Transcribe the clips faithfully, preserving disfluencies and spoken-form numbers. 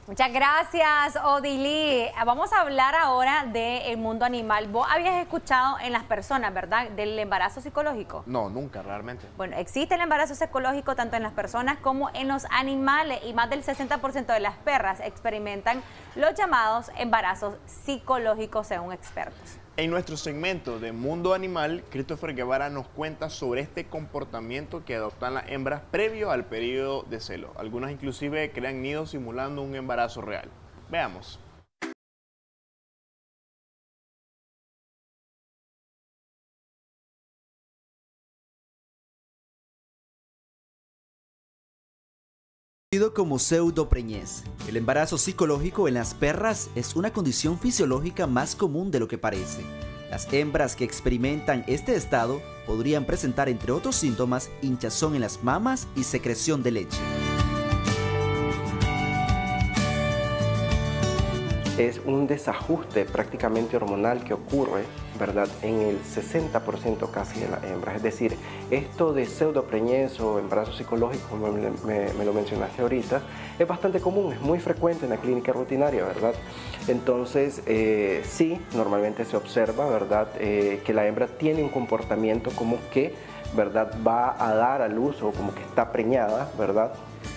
Muchas gracias, Odili. Vamos a hablar ahora del mundo animal. Vos habías escuchado en las personas, ¿verdad?, del embarazo psicológico. No, nunca, realmente. Bueno, existe el embarazo psicológico tanto en las personas como en los animales y más del sesenta por ciento de las perras experimentan los llamados embarazos psicológicos según expertos. En nuestro segmento de Mundo Animal, Christopher Guevara nos cuenta sobre este comportamiento que adoptan las hembras previo al periodo de celo. Algunas inclusive crean nidos simulando un embarazo real. Veamos. Conocido como pseudopreñez. El embarazo psicológico en las perras es una condición fisiológica más común de lo que parece. Las hembras que experimentan este estado podrían presentar, entre otros síntomas, hinchazón en las mamas y secreción de leche. Es un desajuste prácticamente hormonal que ocurre, ¿verdad?, en el sesenta por ciento casi de las hembras. Es decir, esto de pseudopreñez o embarazo psicológico, como me, me, me lo mencionaste ahorita, es bastante común, es muy frecuente en la clínica rutinaria, ¿verdad? Entonces, eh, sí, normalmente se observa, ¿verdad?, eh, que la hembra tiene un comportamiento como que, ¿verdad?, va a dar a luz o como que está preñada, ¿verdad?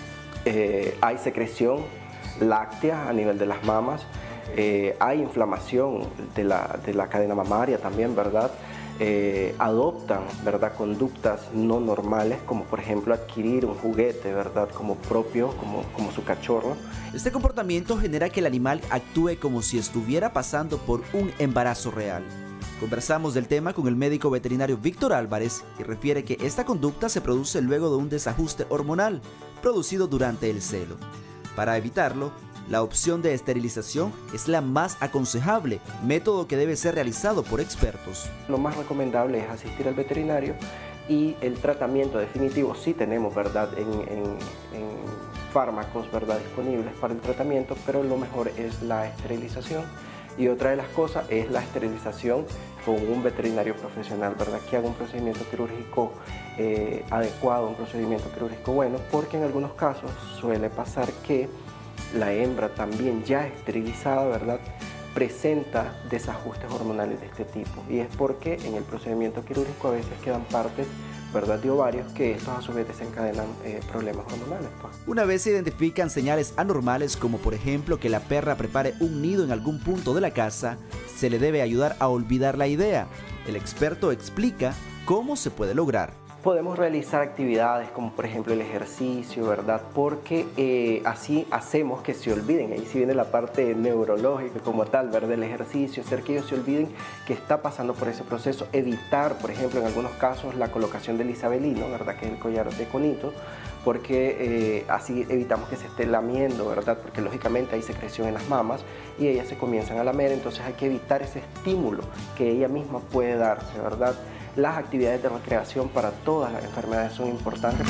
Eh, hay secreción láctea a nivel de las mamas. Eh, hay inflamación de la, de la cadena mamaria también, ¿verdad? Eh, adoptan, ¿verdad?, conductas no normales, como por ejemplo adquirir un juguete, ¿verdad?, como propio, como, como su cachorro. Este comportamiento genera que el animal actúe como si estuviera pasando por un embarazo real. Conversamos del tema con el médico veterinario Víctor Álvarez y refiere que esta conducta se produce luego de un desajuste hormonal producido durante el celo. Para evitarlo, la opción de esterilización es la más aconsejable, método que debe ser realizado por expertos. Lo más recomendable es asistir al veterinario y el tratamiento definitivo sí tenemos, ¿verdad?, en, en, en fármacos, ¿verdad?, disponibles para el tratamiento, pero lo mejor es la esterilización. Y otra de las cosas es la esterilización con un veterinario profesional, ¿verdad?, que haga un procedimiento quirúrgico eh, adecuado, un procedimiento quirúrgico bueno, porque en algunos casos suele pasar que la hembra también ya esterilizada, ¿verdad?, presenta desajustes hormonales de este tipo. Y es porque en el procedimiento quirúrgico a veces quedan partes, ¿verdad?, de ovarios, que estos a su vez desencadenan eh, problemas hormonales, pues. Una vez se identifican señales anormales, como por ejemplo que la perra prepare un nido en algún punto de la casa, se le debe ayudar a olvidar la idea. El experto explica cómo se puede lograr. Podemos realizar actividades como por ejemplo el ejercicio, ¿verdad?, porque eh, así hacemos que se olviden. Ahí sí viene la parte neurológica como tal, ¿verdad?, el ejercicio, hacer que ellos se olviden que está pasando por ese proceso. Evitar, por ejemplo, en algunos casos la colocación del isabelino, ¿verdad?, que es el collar de conito, porque eh, así evitamos que se esté lamiendo, ¿verdad?, porque lógicamente hay secreción en las mamas y ellas se comienzan a lamer, entonces hay que evitar ese estímulo que ella misma puede darse, ¿verdad? Las actividades de recreación para todas las enfermedades son importantes.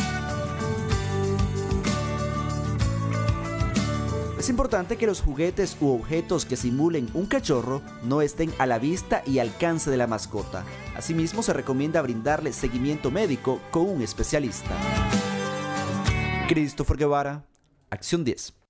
Es importante que los juguetes u objetos que simulen un cachorro no estén a la vista y alcance de la mascota. Asimismo, se recomienda brindarle seguimiento médico con un especialista. Christopher Guevara, Acción diez.